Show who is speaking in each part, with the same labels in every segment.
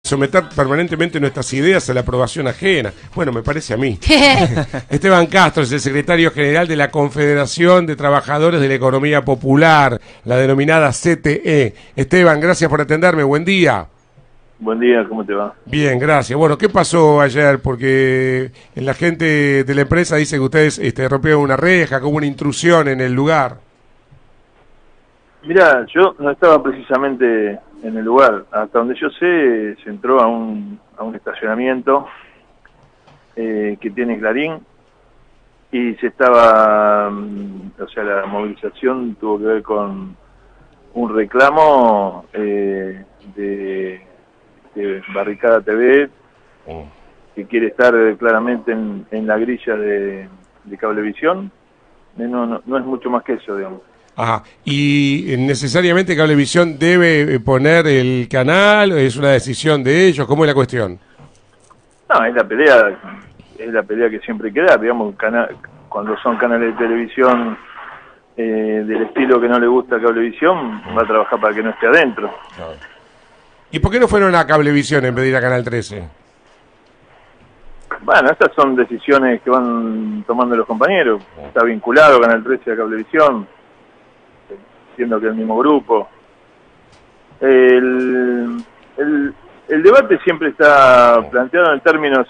Speaker 1: someter permanentemente nuestras ideas a la aprobación ajena. Bueno, me parece a mí. Esteban Castro es el secretario general de la Confederación de Trabajadores de la Economía Popular, la denominada CTE. Esteban, gracias por atenderme. Buen día.
Speaker 2: Buen día, ¿cómo te va?
Speaker 1: Bien, gracias. Bueno, ¿qué pasó ayer? Porque la gente de la empresa dice que ustedes rompieron una reja, que hubo una intrusión en el lugar.
Speaker 2: Mirá, yo no estaba precisamente en el lugar. Hasta donde yo sé, se entró a un estacionamiento que tiene Clarín y se estaba, o sea, la movilización tuvo que ver con un reclamo de Barricada TV, que quiere estar claramente en la grilla de Cablevisión. No es mucho más que eso, digamos.
Speaker 1: Ajá. ¿Y necesariamente Cablevisión debe poner el canal? ¿Es una decisión de ellos? ¿Cómo es la cuestión?
Speaker 2: No, es la pelea que siempre queda, digamos, cuando son canales de televisión del estilo que no le gusta a Cablevisión, va a trabajar para que no esté adentro.
Speaker 1: ¿Y por qué no fueron a Cablevisión en vez de ir a Canal 13?
Speaker 2: Bueno, estas son decisiones que van tomando los compañeros. Está vinculado Canal 13 a Cablevisión, siendo que el mismo grupo. El debate siempre está planteado en términos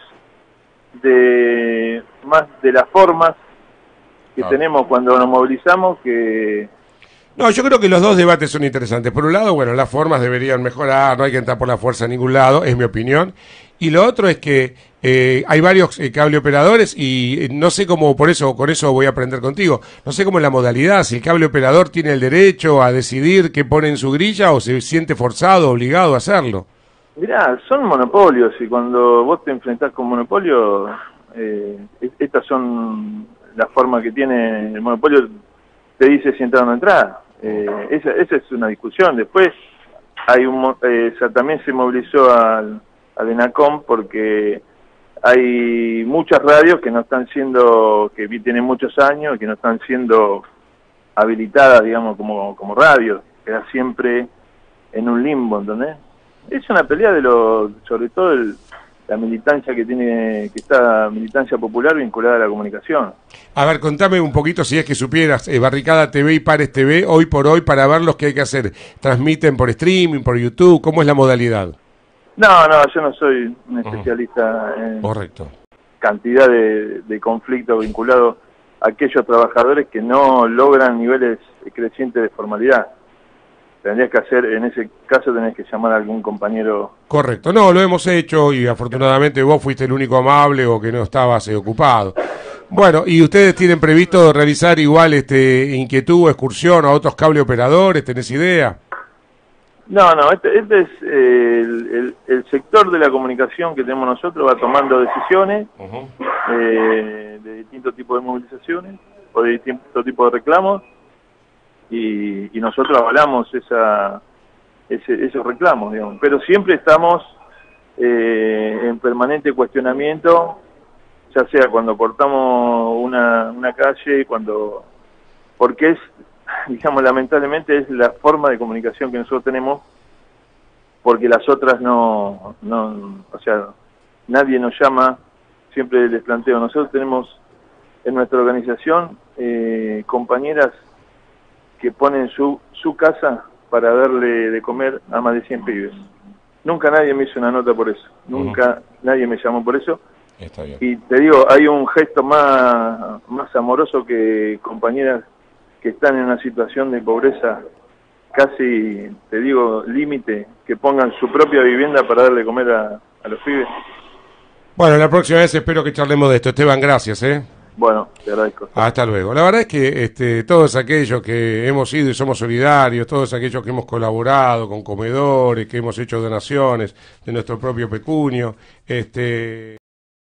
Speaker 2: de más de las formas que tenemos cuando nos movilizamos que...
Speaker 1: No, yo creo que los dos debates son interesantes. Por un lado, bueno, las formas deberían mejorar, no hay que entrar por la fuerza a ningún lado, es mi opinión. Y lo otro es que hay varios cable operadores y no sé cómo, con eso voy a aprender contigo, no sé cómo es la modalidad, si el cable operador tiene el derecho a decidir qué pone en su grilla o se siente forzado, obligado a hacerlo.
Speaker 2: Mirá, son monopolios y cuando vos te enfrentás con monopolio, estas son las formas que tiene el monopolio, te dice si entrar o no entrar. Esa es una discusión. Después también se movilizó al ENACOM porque hay muchas radios que no están siendo, que tienen muchos años y que no están siendo habilitadas, digamos, como radios. Queda siempre en un limbo, ¿entendés? Es una pelea sobre todo la militancia que está militancia popular vinculada a la comunicación.
Speaker 1: A ver, contame un poquito, si es que supieras, Barricada TV y Pares TV, hoy por hoy, para ver los que hay que hacer, ¿transmiten por streaming, por YouTube? ¿Cómo es la modalidad?
Speaker 2: No, yo no soy un especialista en cantidad de conflictos vinculados a aquellos trabajadores que no logran niveles crecientes de formalidad. Tendrías que hacer, en ese caso tenés que llamar a algún compañero.
Speaker 1: Correcto, no, lo hemos hecho y afortunadamente vos fuiste el único amable o que no estabas ocupado. Bueno, ¿y ustedes tienen previsto realizar igual inquietud o excursión a otros cable operadores? ¿Tenés idea?
Speaker 2: No, este es el sector de la comunicación que tenemos nosotros, va tomando decisiones de distintos tipos de movilizaciones o de distintos tipos de reclamos y nosotros avalamos esos reclamos, digamos. Pero siempre estamos en permanente cuestionamiento, ya sea cuando cortamos una calle, porque es, digamos, lamentablemente es la forma de comunicación que nosotros tenemos, porque las otras no, o sea, nadie nos llama, siempre les planteo, nosotros tenemos en nuestra organización compañeras que ponen su casa para darle de comer a más de 100 pibes. Nunca nadie me hizo una nota por eso, nunca nadie me llamó por eso.
Speaker 1: Está bien.
Speaker 2: Y te digo, hay un gesto más amoroso que compañeras que están en una situación de pobreza casi, te digo, límite, que pongan su propia vivienda para darle de comer a los pibes.
Speaker 1: Bueno, la próxima vez espero que charlemos de esto. Esteban, gracias,
Speaker 2: Bueno, te agradezco.
Speaker 1: Hasta luego. La verdad es que todos aquellos que hemos ido y somos solidarios, todos aquellos que hemos colaborado con comedores, que hemos hecho donaciones de nuestro propio pecunio,